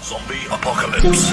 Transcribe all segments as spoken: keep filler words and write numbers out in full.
Zombie Apocalypse.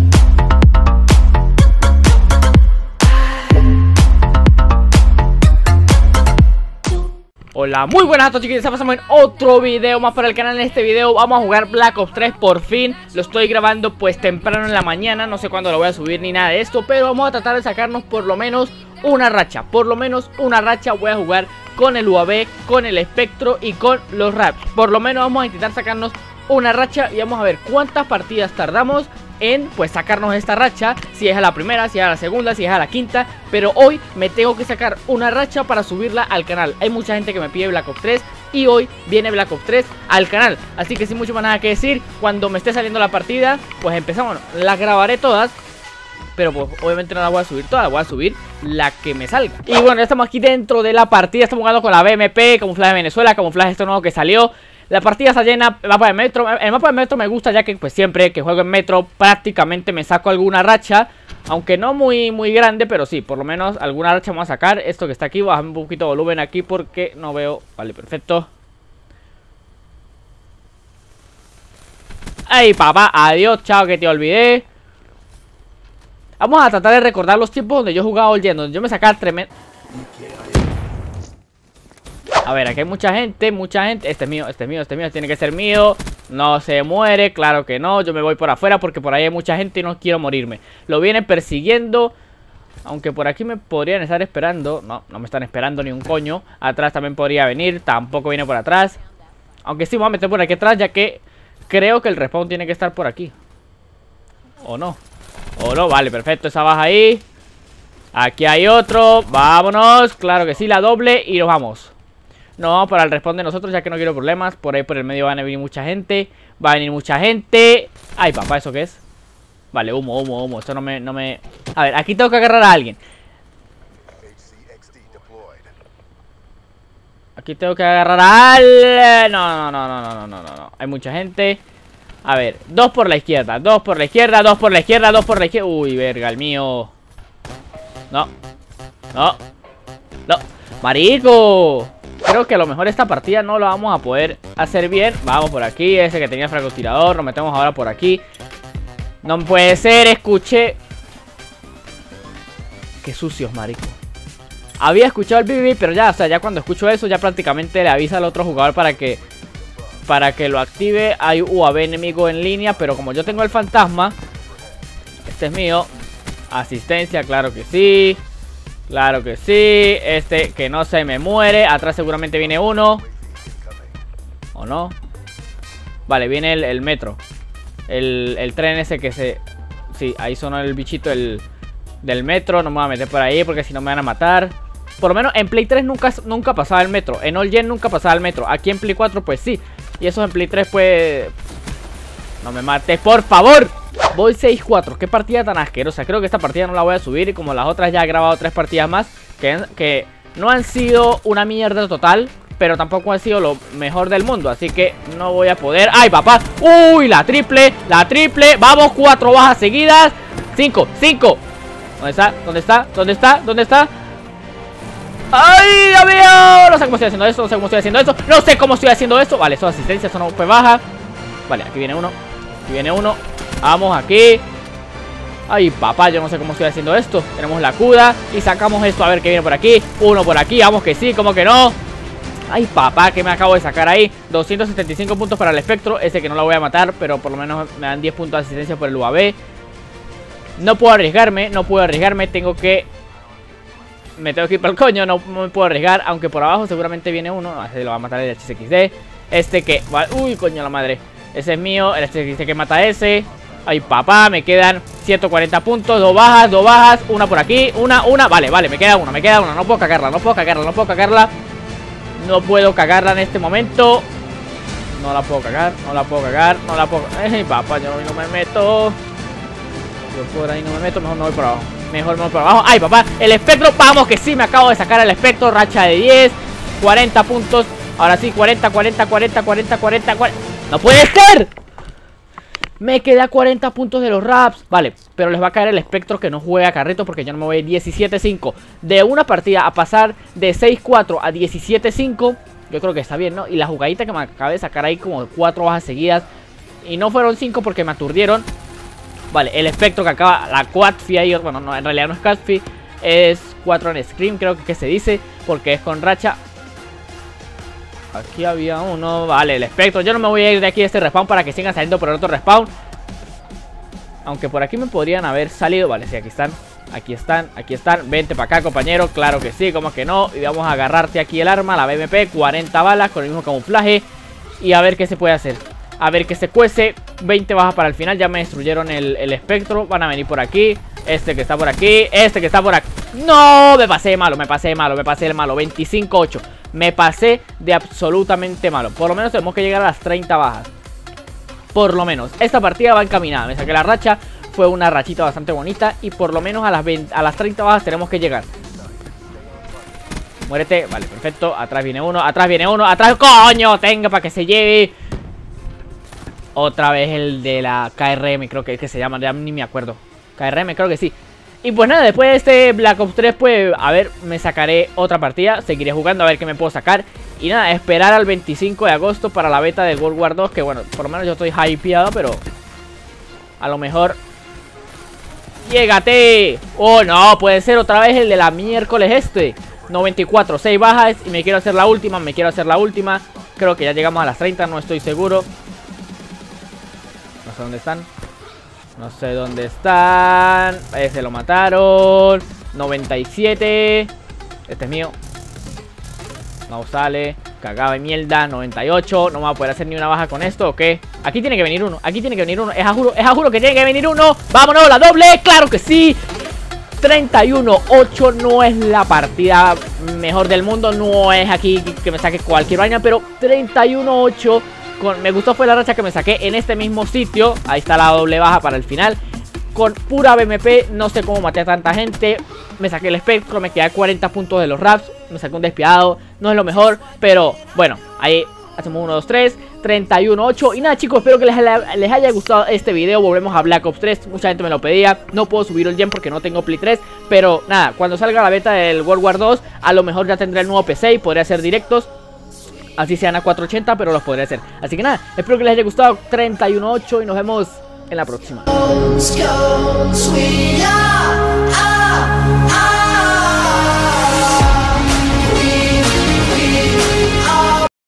Hola, muy buenas a todos, chiquillos, estamos en otro video más para el canal. En este video vamos a jugar Black Ops tres por fin. Lo estoy grabando pues temprano en la mañana, no sé cuándo lo voy a subir ni nada de esto, pero vamos a tratar de sacarnos por lo menos una racha. Por lo menos una racha voy a jugar con el U A V, con el espectro y con los raps. Por lo menos vamos a intentar sacarnos una racha y vamos a ver cuántas partidas tardamos en pues sacarnos esta racha, si es a la primera, si es a la segunda, si es a la quinta. Pero hoy me tengo que sacar una racha para subirla al canal. Hay mucha gente que me pide Black Ops tres y hoy viene Black Ops tres al canal, así que sin mucho más nada que decir, cuando me esté saliendo la partida pues empezamos. Las grabaré todas, pero pues obviamente no la voy a subir todas, voy a subir la que me salga. Y bueno, ya estamos aquí dentro de la partida. Estamos jugando con la B M P, camuflaje de Venezuela, camuflaje esto nuevo que salió. La partida está llena, el mapa de Metro. El mapa de Metro me gusta ya que pues siempre que juego en Metro prácticamente me saco alguna racha. Aunque no muy muy grande, pero sí, por lo menos alguna racha vamos a sacar. Esto que está aquí, voy a bajar un poquito de volumen aquí porque no veo. Vale, perfecto. Ay, papá, adiós, chao, que te olvidé. Vamos a tratar de recordar los tiempos donde yo jugaba All Gen, donde yo me sacaba tremendo. A ver, aquí hay mucha gente, mucha gente. Este es mío, este es mío, este es mío, tiene que ser mío. No se muere, claro que no. Yo me voy por afuera porque por ahí hay mucha gente y no quiero morirme. Lo vienen persiguiendo. Aunque por aquí me podrían estar esperando. No, no me están esperando ni un coño. Atrás también podría venir, tampoco viene por atrás. Aunque sí me voy a meter por aquí atrás, ya que creo que el respawn tiene que estar por aquí. ¿O no? ¿O no? Vale, perfecto, esa baja ahí. Aquí hay otro, vámonos. Claro que sí, la doble y nos vamos. No vamos para el respawn de nosotros, ya que no quiero problemas. Por ahí por el medio van a venir mucha gente. Va a venir mucha gente. Ay, papá, ¿eso qué es? Vale, humo, humo, humo. Esto no me, no me... A ver, aquí tengo que agarrar a alguien. Aquí tengo que agarrar a alguien. No, no, no, no, no, no, no, no. Hay mucha gente. A ver, dos por la izquierda. Dos por la izquierda, dos por la izquierda, dos por la izquierda. Uy, verga, el mío. No. No. No. ¡Marico! Creo que a lo mejor esta partida no la vamos a poder hacer bien. Vamos por aquí, ese que tenía francotirador. Nos metemos ahora por aquí. No puede ser, escuché. Qué sucios, marico. Había escuchado el B B B, pero ya, o sea, ya cuando escucho eso, ya prácticamente le avisa al otro jugador para que Para que lo active. Hay U A V enemigo en línea, pero como yo tengo el fantasma. Este es mío. Asistencia, claro que sí. Claro que sí. Este que no se me muere. Atrás seguramente viene uno. ¿O no? Vale, viene el, el metro. El, el tren ese que se... Sí, ahí sonó el bichito el, del metro. No me voy a meter por ahí porque si no me van a matar. Por lo menos en Play tres nunca, nunca pasaba el metro. En All Gen nunca pasaba el metro. Aquí en Play cuatro pues sí. Y eso en Play tres pues... No me mates, por favor. Voy seis cuatro, qué partida tan asquerosa. Creo que esta partida no la voy a subir. Y como las otras ya he grabado tres partidas más que, que no han sido una mierda total, pero tampoco han sido lo mejor del mundo, así que no voy a poder. ¡Ay, papá! ¡Uy, la triple! ¡La triple! ¡Vamos! Cuatro bajas seguidas. Cinco, cinco. ¿Dónde está? ¿Dónde está? ¿Dónde está? ¿Dónde está? ¡Ay, Dios mío! No sé cómo estoy haciendo esto, no sé cómo estoy haciendo esto. No sé cómo estoy haciendo esto. Vale, eso es asistencia, eso no fue baja. Vale, aquí viene uno. Aquí viene uno. Vamos aquí. Ay, papá, yo no sé cómo estoy haciendo esto. Tenemos la CUDA y sacamos esto. A ver qué viene por aquí. Uno por aquí, vamos que sí, como que no. Ay, papá, que me acabo de sacar ahí. Doscientos setenta y cinco puntos para el espectro. Ese que no lo voy a matar, pero por lo menos me dan diez puntos de asistencia por el U A V. No puedo arriesgarme, no puedo arriesgarme. Tengo que... Me tengo que ir para el coño, no, no me puedo arriesgar. Aunque por abajo seguramente viene uno. No, ese lo va a matar el H X D. Este que... Uy, coño la madre. Ese es mío, el H X D que mata a ese. Ay, papá, me quedan ciento cuarenta puntos. Dos bajas, dos bajas, una por aquí. Una, una, vale, vale, me queda una, me queda una. No puedo cagarla, no puedo cagarla, no puedo cagarla. No puedo cagarla en este momento. No la puedo cagar, no la puedo cagar, no la puedo... Ay, papá, yo no me meto. Yo por ahí no me meto, mejor me voy por abajo. Mejor me voy por abajo. Ay, papá, el espectro, vamos que sí, me acabo de sacar el espectro. Racha de diez, cuarenta puntos. Ahora sí, cuarenta, cuarenta, cuarenta, cuarenta, cuarenta, cuarenta. ¡No puede ser! Me quedé a cuarenta puntos de los raps. Vale, pero les va a caer el espectro que no juega carrito porque yo no me voy diecisiete cinco. De una partida a pasar de seis cuatro a diecisiete cinco, yo creo que está bien, ¿no? Y la jugadita que me acabé de sacar ahí como cuatro bajas seguidas. y no fueron cinco porque me aturdieron. Vale, el espectro que acaba, la Quadfi ahí, bueno, no, en realidad no es Quadfi, es cuatro en Scream, creo que, que se dice, porque es con racha. Aquí había uno, vale, el espectro. Yo no me voy a ir de aquí de este respawn para que sigan saliendo por el otro respawn. Aunque por aquí me podrían haber salido, vale, sí, aquí están. Aquí están, aquí están, vente para acá, compañero. Claro que sí, como que no. Y vamos a agarrarte aquí el arma, la B M P, cuarenta balas con el mismo camuflaje. Y a ver qué se puede hacer. A ver qué se cuece. veinte bajas para el final, ya me destruyeron el, el espectro. Van a venir por aquí, este que está por aquí, este que está por aquí. No, me pasé de malo, me pasé de malo, me pasé de malo. Veinticinco ocho, me pasé de absolutamente malo. Por lo menos tenemos que llegar a las treinta bajas. Por lo menos, esta partida va encaminada. Me saqué la racha, fue una rachita bastante bonita. Y por lo menos a las, veinte, a las treinta bajas tenemos que llegar. Muérete, vale, perfecto. Atrás viene uno, atrás viene uno, atrás, coño, tenga para que se lleve. Otra vez el de la K R M, creo que es que se llama, ya ni me acuerdo. K R M, creo que sí. Y pues nada, después de este Black Ops tres, pues a ver, me sacaré otra partida. Seguiré jugando a ver qué me puedo sacar. Y nada, esperar al veinticinco de agosto para la beta del World War dos. Que bueno, por lo menos yo estoy hypeado, pero a lo mejor... ¡Llégate! Oh, no, puede ser otra vez el de la miércoles este. noventa y cuatro, seis bajas y me quiero hacer la última, me quiero hacer la última. Creo que ya llegamos a las treinta, no estoy seguro. No sé dónde están. No sé dónde están. Ese lo mataron. noventa y siete. Este es mío. No sale. Cagado de mierda. noventa y ocho. No me va a poder hacer ni una baja con esto, ¿o qué? Aquí tiene que venir uno. Aquí tiene que venir uno. Es a juro, es a juro que tiene que venir uno. ¡Vámonos! ¡La doble! ¡Claro que sí! treinta y uno ocho no es la partida mejor del mundo. No es aquí que me saque cualquier vaina, pero treinta y uno ocho. Con, me gustó fue la racha que me saqué en este mismo sitio. Ahí está la doble baja para el final. Con pura B M P, no sé cómo maté a tanta gente. Me saqué el espectro, me quedé a cuarenta puntos de los raps. Me saqué un despiadado, no es lo mejor, pero bueno, ahí hacemos uno, dos, tres, treinta y uno ocho. Y nada, chicos, espero que les, les haya gustado este video. Volvemos a Black Ops tres, mucha gente me lo pedía. No puedo subir el gen porque no tengo Play tres, pero nada, cuando salga la beta del World War dos, a lo mejor ya tendré el nuevo P C y podré hacer directos. Así sean a cuatrocientos ochenta, pero los podré hacer. Así que nada, espero que les haya gustado. Treinta y uno ocho y nos vemos en la próxima.